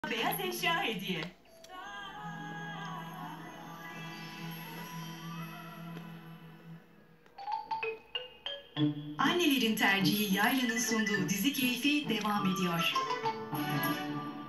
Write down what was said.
Beyaz eşya hediye. Annelerin tercihi Yayla'nın sunduğu dizi keyfi devam ediyor.